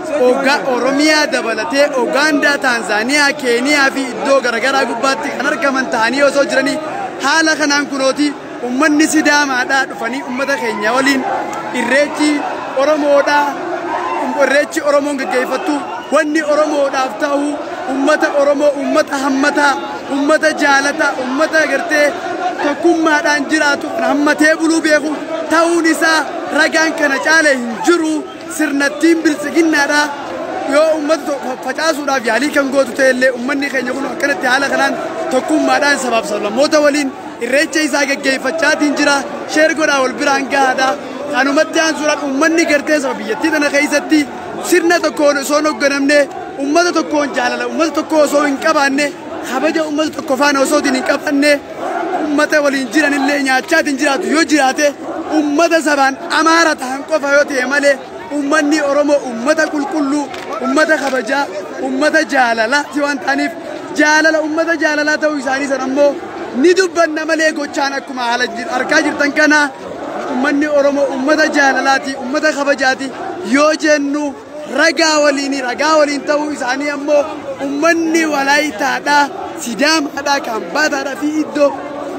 Oromiyaa dabalatee Ugaandaa, Taanzaaniyaa, Keeniyaa fi iddoo garaagaraa gubbaatti kan argaman ta'anii osoo jiranii haala kanaan kunooti ummanni Sidaamaadhaa dhufanii ummata keenya waliin irreechi Oromoodhaa irreechi Oromoon gaggeeffattu wanni Oromoodhaaf ta'u ummata Oromoo ummata hammataa ummata jaalataa ummata gartee tokkummaadhaan jiraatu hammatee buluu beeku ta'uun isaa ragaan kana caala hin jiru. Sirnattiin biltsiginnaadhaa yoo ummata facaasuudhaaf yaalii kan gootu ta'ellee ummanni keenya kun akkanatti haala kanaan tokkummaadhaan sabaaf sablammoota waliin irreecha isaa gaggeeffachaatiin jira. Sheer godhaa wal biraan gahaadha. Kanumatti aansuudhaan uummanni gartee saba biyyattii tana keessatti sirna tokkoon osoo hin hoogganamne uummata tokkoon jaalala uummata tokko osoo hin qabaanne kabaja uummata tokko faana osoo hin qabanne uummata waliin jiranillee nyaachaatiin jiraatu yoo jiraate uummata sabaan amaara ta'an qofa yoo ta'e malee uummanni Oromoo uummata qulqulluu uummata kabajaa uummata jaalalaati waan ta'aniif jaalala uummata jaalalaa ta'uu isaanii san ammoo ni dubbanna malee gochaan akkuma haala argaa jirtan kana uummanni Oromoo uummata jaalalaati uummata kabajaati yoo jennu ragaa waliin ragaa waliin ta'uu isaanii ammoo uummanni Walaayitaadhaa Sidaamaadhaa Kambaataadhaa fi iddoo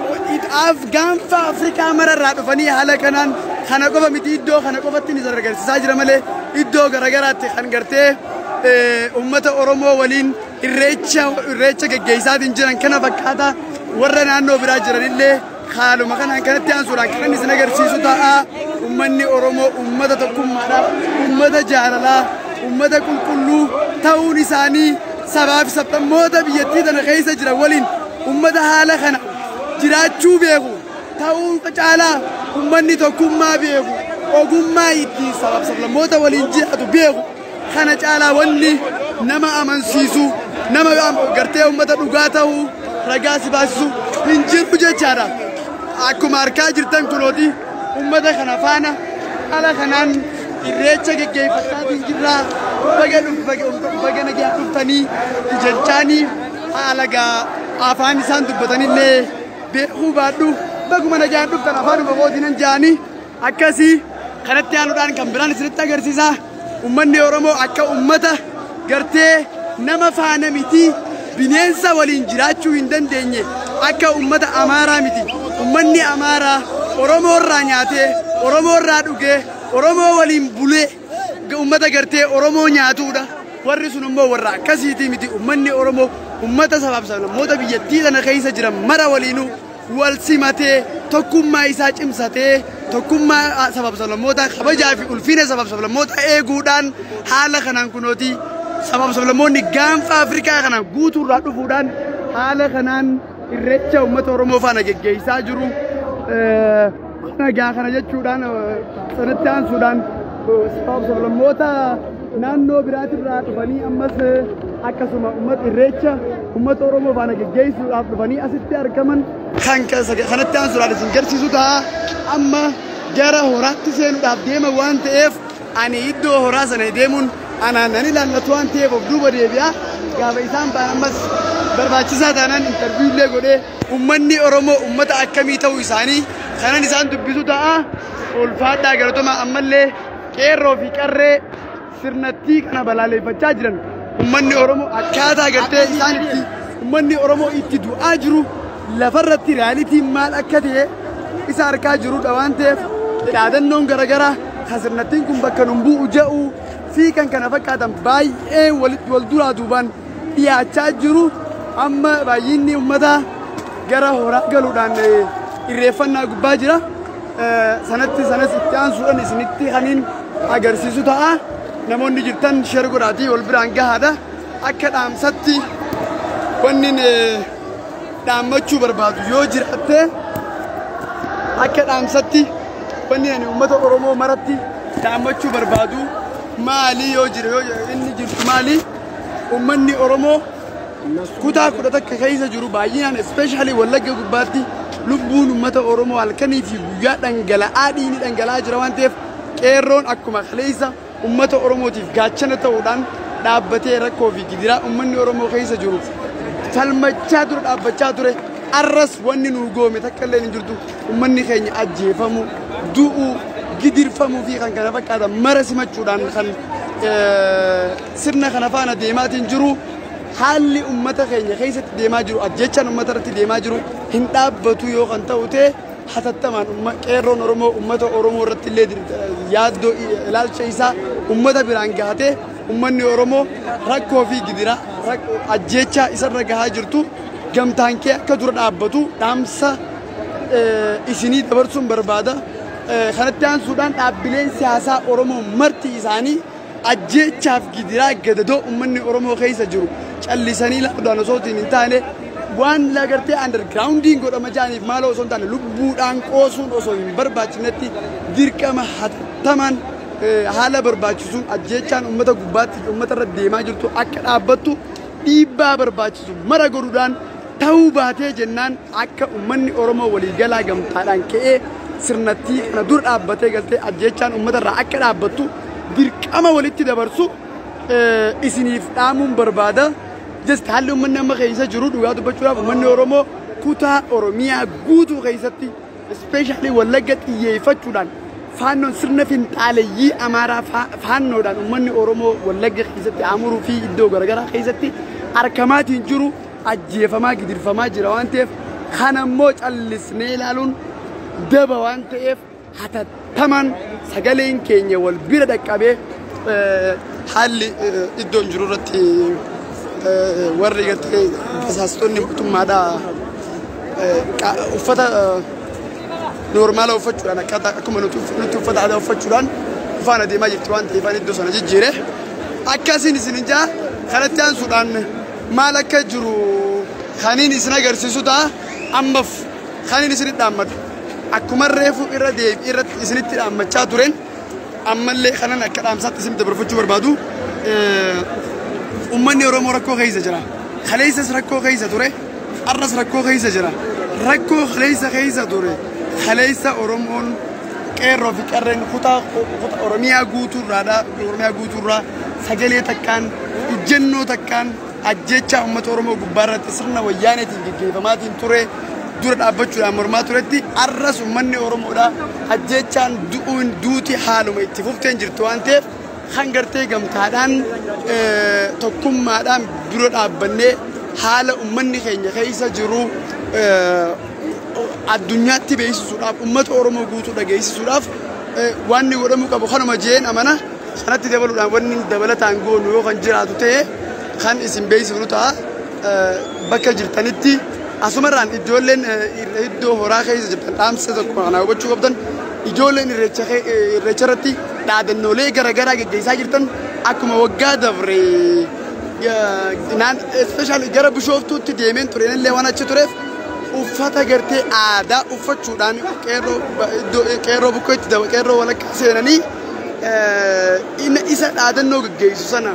gaanfa Afrikaa mararraa dhufanii haala kanaan kana qofa miti iddoo kana qofatti ni agarsiisaa jira malee iddoo garaagaraatti kan gartee uummata Oromoo waliin irreecha irreecha gaggeessaatiin jiran kana fakkaata. Warra naannoo biraa jiranillee haaluma kanaan kanatti aansuudhaan kan isin agarsiisu ta'a. Uummanni Oromoo uummata tokkummaadhaaf uummata jaalalaa uummata qulqulluu ta'uun isaanii sabaaf sablammoota biyyattii tana keessa jiran waliin uummata haala kana jiraachuu beeku ta'uu caalaa uummanni tokkummaa beeku ogummaa ittiin sabaaf sablammoota waliin jiraatu beeku kana caalaa wanni nama amansiisu nama gartee uummata dhugaa ta'uu ragaa si baasisu hin jiru jechaadha. Akkuma argaa jirtan kunooti uummata kana faana haala kanaan irreecha gaggeeffachaatiin jirra. Baga nagaa dhuftanii jechaanii haala afaan isaan dubbatanillee beekuu baadhu baguma nagaa dhuftan afaanuma kootiin jaanii akkasii kanatti aanuudhaan kan biraan isinitti agarsiisa. Uummanni Oromoo akka uummata gartee nama faana miti bineensa waliin jiraachuu hin dandeenye akka uummata Amaaraa miti. Uummanni Amaaraa Oromoo irraa nyaatee Oromoo irraa dhugee Oromoo waliin bulee uummata gartee Oromoo nyaatuudha. Warri sun immoo warra akkasiitii miti. Uummanni Oromoo uummata sabaaf sablammoota biyyattii tana keessa jiran mara waliinuu wal simatee tokkummaa isaa cimsatee tokkummaa sabaaf sablammoota kabajaa fi ulfina sabaaf sablammoota eeguudhaan haala kanaan kunooti sabaaf sablammoonni gaanfa Afrikaa kana guutuurraa dhufuudhaan haala kanaan irreecha uummata Oromoo faana gaggeessaa jiru. Nagaa kana jechuudhaan sanatti aansuudhaan sabaaf sablammoota naannoo biraatirraa dhufanii ammas akkasuma uummata irreecha uummata Oromoo faana gaggeessuudhaaf dhufanii asitti argaman kan kanatti aansuudhaan isin agarsiisu ta'a. Amma gara horaatti seenuudhaaf deema waan ta'eef ani iddoo horaa sana deemuun anaan nan ilaallatu waan ta'eef of duuba deebi'a. Gaafa isaan ba'an ammas barbaachisaa taanaan intarviiwullee godhee uummanni Oromoo uummata akkamii ta'uu isaanii kanan isaan dubbisu ta'a. Ulfaadhaa galatoomaa ammallee qeerroo fi qarree sirnattii kana balaaleffachaa jiran uummanni Oromoo akkaataa gartee isaan itti uummanni Oromoo itti du'aa jiru lafarratti realitiin maal akka ta'e isa argaa jirudha waan ta'eef dhaadannoon garaagaraa kan sirnattiin kun bakka nun bu'u jedhu fi kan kana fakkaatan baay'ee walitti wal duraa duubaan dhiyaachaa jiru. Amma baay'inni uummataa gara horaa galuudhaan irreeffannaa gubbaa jira. Sanatti sanas itti aansuudhaan isinitti kaniin agarsiisu ta'a. Namoonni jirtan share godhaatii wal biraan gahaadha. Akka dhaamsatti wanni dhaammachuu barbaadu yoo jiraatte akka dhaamsatti wanni ani uummata Oromoo maratti dhaammachuu barbaadu maali yoo jira yoo inni jirtu maali uummanni Oromoo kutaa kudha takka keessa jiru baay'inaan especially Wallagga gubbaatti lubbuun uummata Oromoo halkanii fi guyyaa dhangala'aa dhiini dhangala'aa jira waan ta'eef qeerroon akkuma kaleessa uummata Oromootiif gaachana ta'uudhaan dhaabbatee rakkoo fi gidiraa uummanni Oromoo keessa jiru falmachaa ture dhaabbachaa ture arras wanni nu goome takka illee hin jirtu uummanni keenya ajjeefamu du'u gidirfamuu fi kan kana fakkaatan mara simachuudhaan kan sirna kana faana deemaatiin jiru haalli uummata keenya keessatti deemaa jiru ajjechaan uummata irratti deemaa jiru hin dhaabbatu yoo kan ta'u ta'e hatattamaan qeerroon Oromoo uummata Oromoo irratti illee yaaddoo ilaalcha isaa uummata biraan gahatee uummanni Oromoo rakkoo fi gidiraa ajjechaa isarra gahaa jirtu gamtaan kee akka dura dhaabbatu dhaamsa isinii dabarsuun barbaada. Kanatti aansuudhaan dhaabbileen siyaasaa Oromoo marti isaanii ajjechaaf gidiraa gadadoo uummanni Oromoo keessa jiru callisanii laafdaan osoo hin taane waan lagartee undergroundiin godhama jaaniif maaloo osoo hin taane lubbuudhaan qoosuun osoo hin barbaachifnetti dirqama hatattamaan haala barbaachisuun ajjechaan uummata gubbaatti uummata irra deemaa jirtu akka dhaabbattu dhiibbaa barbaachisu mara godhuudhaan ta'uu baatee jennaan akka uummanni Oromoo waliigalaa gamtaadhaan ka'ee sirnattii kana dur dhaabbatee galtee ajjechaan uummata irraa akka dhaabbattu dirqama walitti dabarsu isiniif dhaamuun barbaada. Just haalli uummanni amma keessa jiru dhugaa dubbachuudhaaf uummanni Oromoo kutaa Oromiyaa guutuu keessatti especially Wallagga xiyyeeffachuudhaan faannoon sirna finxaaleyyii Amaaraa faannoodhaan uummanni Oromoo Wallagga keessatti amuruu fi iddoo garaagaraa keessatti argamaatiin jiru ajjeefamaa gidirfamaa jira waan ta'eef kana immoo callisnee ilaaluun daba waan ta'eef hatattamaan sagaleen keenya wal bira dhaqqabee haalli iddoon jiru irratti warri gartee basaastonni mootummaadhaa uffata normaala uffachuudhaan akkaataa akkuma nuti uffata aadaa uffachuudhaan faana deemaa jirti waan ta'eef iddoo sana jijjiire akkasiin isin ijaa kanatti aansuudhaan maal akka jiru kaniin isin agarsiisu ta'a ammaaf kaniin isinitti dhaammadu akkuma reefu irra deebi irratti isinitti dhaammachaa turen ammallee kanan akka dhaamsaatti isinitti dabarfachuu barbaadu uummanni Oromoo rakkoo keessa jira kaleessas rakkoo keessa ture arras rakkoo keessa jira rakkoo kaleessa keessa ture kaleessa Oromoon qeerroo fi qarreen kutaa Oromiyaa guutuurraadha Oromiyaa guutuurraa sagalee takkaan ijjennoo takkaan ajjechaa uummata Oromoo gubbaarratti sirna wayyaaneetiin gaggeeffamaatiin ture dura dhaabbachuudhaan mormaa turetti arras uummanni Oromoodha ajjechaan du'uun duuti haaluma itti fufteen jirtu waan ta'eef kan gartee gamtaadhaan tokkummaadhaan dura dhaabbannee haala uummanni keenya keessa jiru addunyaatti beeksisuudhaaf uummata Oromoo guutuu dhageessisuudhaaf waan godhamuu qabu kanuma jeen amana sanatti dabaluudhaan wanni dabalataan goonu yoo kan jiraatu ta'e kan isin beeksifnu ta'a bakka jirtanitti asumarraan ijoolleen iddoo horaa keessa jirtan dhaamsa tokko kana hubachuu qabdan ijoolleen irreecha irreecharratti dhaadannoolee garaagaraa gaggeessaa jirtan akkuma waggaa dabre naan especially gara Bishooftuutti deemeen ture illee waan achi tureef uffata gartee aadaa uffachuudhaan qeerroo qeerroo bukkoo itti daba qeerroo walakkaa seenanii isa dhaadannoo gaggeessu sana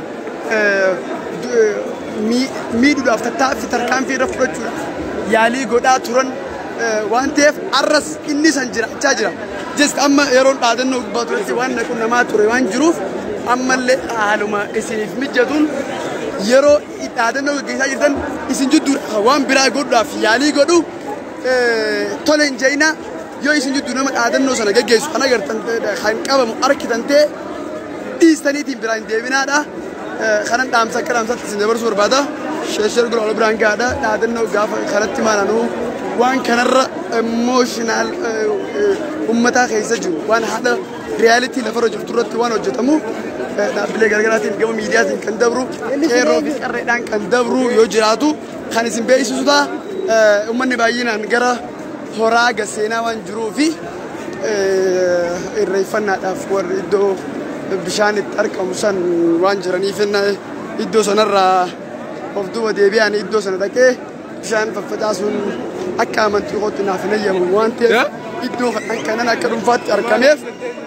miidhuudhaaf tattaaffii tarkaanfii irra fudhachuudhaaf yaalii godhaa turan waan ta'eef arras inni san jiraachaa jira. Just amma yeroon dhaadannoo gubbaa turetti waan naqu namaa ture waan jiruuf ammallee haaluma isiniif mijatuun yeroo dhaadannoo gaggeessaa jirtan isin jidduu waan biraa godhuudhaaf yaalii godhu tole hin jeenaa yoo isin jidduu nama dhaadannoo sana gaggeessu kan agartan kan qabamu arkitan ta'e dhiistaniitiin biraa hin deebinaadha. Kanan dhaamsa akka dhaamsaatti isin dabarsuu barbaada. Sheeshar gurra wal biraan gaadha dhaadannoo gaafa kanatti maalanuu waan kanarra emotional ummataa keessa jiru waan haala reality lafarra jirtu irratti waan hojjetamu dhaabbilee garaagaraatiin gama miidiyaatiin kan dabru qeerroo fi qarreedhaan kan dabru yoo jiraatu kan isin beeksisuudha. Uummanni baay'inaan gara horaa gaseenaa waan jiruufi irreeffannaadhaaf warri iddoo bishaan itti argamu san waan jiraniif iddoo sanarraa of duuba deebi'anii iddoo sana dhaqee bishaan faffacaasuun akka amantii kootti naaf hin eeyyamu waan ta'eef iddoo kanan akka dhuunfaatti argameef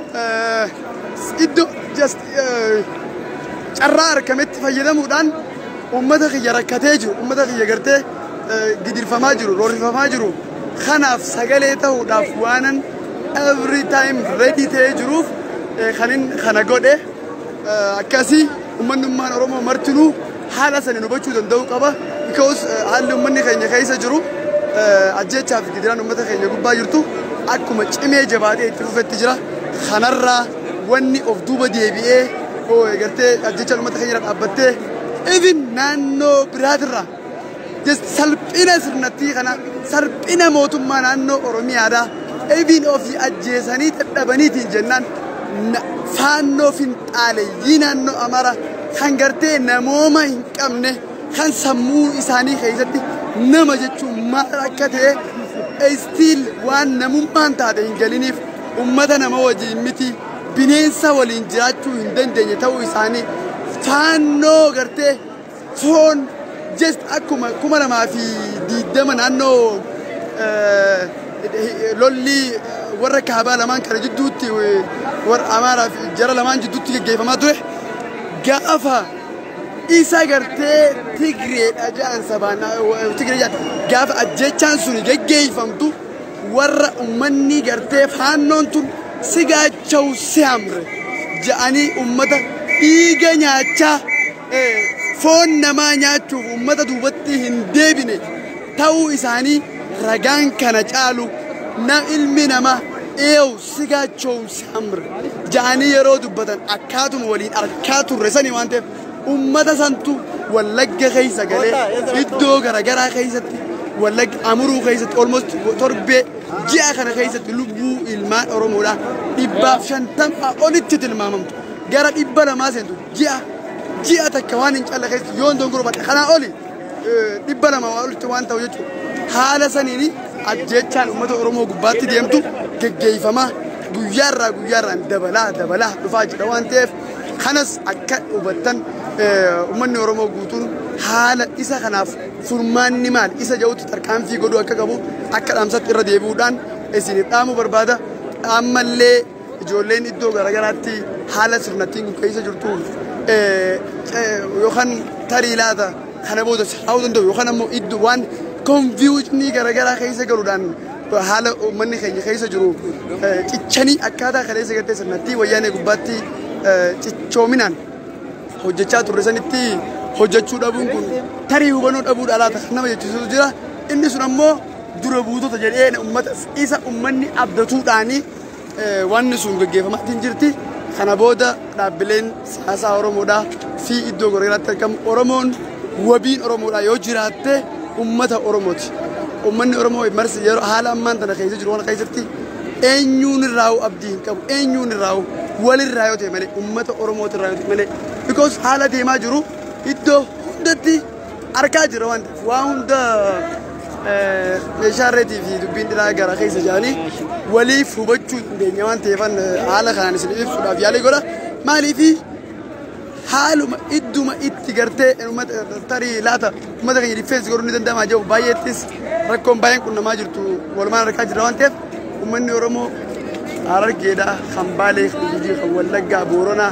iddoo just carraa argametti fayyadamuudhaan ummata kiyya rakkatee jiru ummata kiyya gartee gidirfamaa jiru roorrifamaa jiru kanaaf sagalee ta'uudhaaf waanan every time ready ta'ee jiruuf kanin kana godhe akkasii ummannummaan Oromoo martinuu haala sana hubachuu danda'u qaba because haalli ummanni keenya keessa jiru ajjeechaa fi gidiraan ummata keenya gubbaa jirtu akkuma cimee jabaatee itti fufetti jira kanarraa wanni of duuba deebi'ee gartee ajjeechaan ummata keenya dhaabbattee even naannoo biraatirraa just salphina sirnattii kana salphina mootummaa naannoo Oromiyaadhaa even ofii ajjeesanii dadhabaniitiin jennaan faannoo finxaaleeyyii naannoo Amaaraa kan gartee namooma hin qabne kan sammuu isaanii keessatti nama jechuun maal akka ta'e still waan namummaan taate hin galiniif ummata nama wajjin miti bineensa waliin jiraachuu hin dandeenye ta'uu isaanii faannoo gartee foon just akkuma kuma lamaa fi diidama naannoo lolli warra kaabaa lamaan kana jidduutti warra Amaaraa fi jara lamaan jidduutti gaggeeffamaa ture gaafa isa gartee Tigreedha jedhan sabaan Tigree gaafa ajjeechaan suni gaggeeffamtu warra ummanni gartee faannoon tun sigaacha'u si hamre jedhanii ummata dhiiga nyaachaa foon namaa nyaachuuf ummata duubatti hin deebine ta'uu isaanii ragaan kana caalu na ilmi namaa eewu sigaacha'u si hamre jedhanii yeroo dubbatan akkaatuma waliin arkaa turre sanii waan ta'eef ummata santu Wallagga keessa galee iddoo garaagaraa keessatti Wallagga Amuruu keessatti almost torbee ji'a kana keessatti lubbuu ilmaan Oromoodhaa dhibbaaf shantama olitti tilmaamamtu gara dhibba lamaa seentu ji'a ji'a takka waan hin calle keessatti yoon dongoroo badhe kanaa oli dhibba lama olitti waan ta'u jechuudha haala saniini ajjeechaan uummata Oromoo gubbaatti deemtu geggeeffamaa guyyaarraa guyyaarraan dabalaa dabalaa dhufaa jira waan ta'eef kanas akka hubattan ummanni Oromoo guutuun haala isa kanaaf furmaanni maal isa jawutti tarkaanfii godhuu akka qabu akka dhaamsatti irra deebi'uudhaan isin dhaamuu barbaada ammallee ijoolleen iddoo garaagaraatti haala sirnattiin keessa jirtu yookaan tarii laata kana booda sirraa'uu danda'u yookaan ammoo iddoo waan konfiyuushinii garaagaraa keessa galuudhaan haala ummanni keenya keessa jiru cichanii akkaataa kaleessa gartee sirnattii wayyaanee gubbaatti cichoominaan hojjechaa turre sanitti hojjechuu dhabuun kun tarii hubannoo dhabuudha laata kan nama jechuutu jira inni sun ammoo dura buutota jedhee ummata isa ummanni abdatuudhaanii wanni sun gaggeeffamaatiin jirti kana booda dhaabbileen siyaasaa Oromoodhaa fi iddoo garaagaraatti argamu Oromoon wabiin Oromoodhaa yoo jiraatte ummata Oromooti ummanni Oromoo marsi yeroo haala ammaan tana keessa jiru waan keessatti eenyuun irraa abdii hin qabu eenyuun irraa walirraa yoo ta'e malee ummata Oromooti irraa yoo ta'e malee because haala deemaa jiru iddoo hundatti argaa jira waan ta'eef waa hunda meeshaalee fi dubbiin dhiraa gara keessa jiranii waliif hubachuu dandeenya waan ta'eef haala kanaan isin ibsuudhaaf yaalii godha maaliifi haaluma idduma itti gartee tarii laata ummata keenya difeensi godhuu ni danda'amaa jiru baay'eettis rakkoon baay'een qunnamaa jirtu walumaan argaa jira waan ta'eef ummanni Oromoo Harargeedhaa kan Baalee kan Gujii kan Wallaggaa Booranaa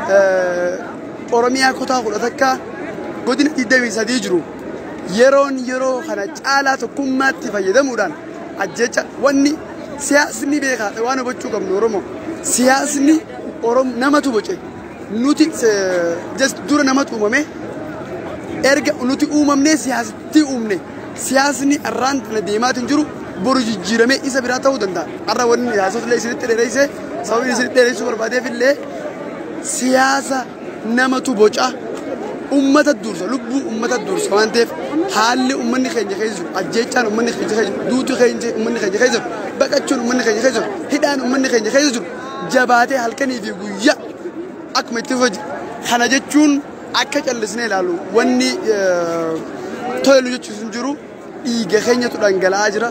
Oromiyaa kutaa kudha takka godina digdamii sadii jiru yeroon yeroo kana caalaa tokkummaatti fayyadamuudhaan ajjecha wanni siyaasni beekaadha waan hubachuu qabnu Oromoo siyaasni Oromoo namatu boce nuti just dura namatu uumame erga nuti uumamnee siyaasatti uumne siyaasni arraan tana deemaatiin jiru boru jijjiiramee isa biraa ta'uu danda'a arra wanni siyaasota isinitti dheereessee sababni isinitti dheereessuu barbaadeef illee siyaasa namatu boca ummata dursa lubbuu ummata dursa waan ta'eef haalli ummanni keenya keessa jiru ajjeechaan ummanni keenya keessa jiru duutu keenya ummanni keenya keessa jiru baqachuun ummanni keenya keessa jiru hidhaan ummanni keenya keessa jiru jabaatee halkanii fi guyyaa akkuma itti fufa jiru kana jechuun akka callisnee ilaalu wanni tolu jechuun jiru dhiiga keenyatu dhangala'aa jira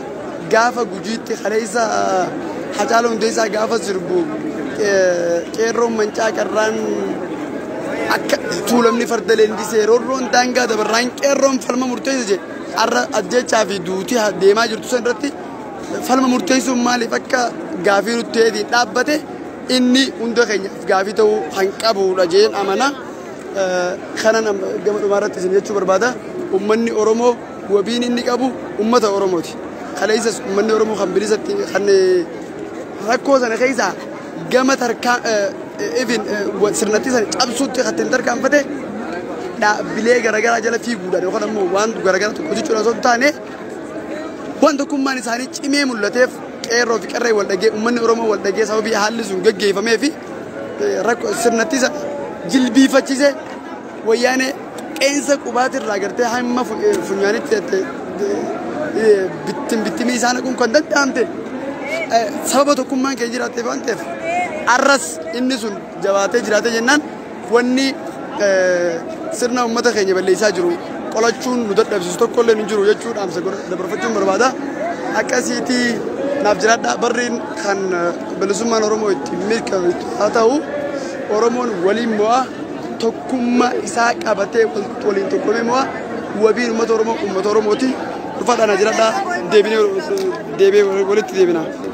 gaafa gujiitti kaleessa hacaala hundeessaa gaafa sirbu qeerroon mancaa qarraan akka tuulamni farda leendisee roorroon daangaa dabarraan qeerroon falma murteessa jedhe har'a ajjechaa fi duutii deemaa jirtu san irratti falma murteessuun maaliif akka gaafii nutti ta'eetiin dhaabbate inni hunda keenyaaf gaafii ta'uu hanqabuudha jeen amana kanan gama dhumaa irratti isin jechuu barbaada ummanni Oromoo wabiin inni qabu ummata Oromooti kaleessas ummanni Oromoo kan bilisatti kan rakkoo sana keessa gama tarkaa even sirnatti san cabsuutti kan tarkaanfate dhaabbilee garaagaraa jala fiiguudhaan yookaan ammoo waan garaagaraa tokko jechuudha osoo hin taane waan tokkummaan isaanii cimee mul'ateef qeerroo fi qarree wal dhagee ummanni Oromoo wal dhagee sababii haalli sun gaggeeffamee fi rakkoo sirnatti san jilbiifachiise wayyaanee qeensa qubaatirraa gartee hamma funyaanitti bittin bittimii isaanii kun kan danda'amte sababa tokkummaan kee jiraateef waan ta'eef arras inni sun jabaatee jiraate jennaan wanni sirna ummata keenya balleessaa jiru qolachuun nu dadhabsiisu tokko illee hin jiru jechuudhaan dabarfachuun barbaada akkasiitii naaf jiraadha barriin kan bilisummaan Oromoo itti mirkanaa'u haa ta'u Oromoon waliin mo'a tokkummaa isaa qabatee waliin tokkomee mo'a wabiin ummata Oromoo ummata Oromooti ulfaadhaan jiraadha deebinee walitti deebina.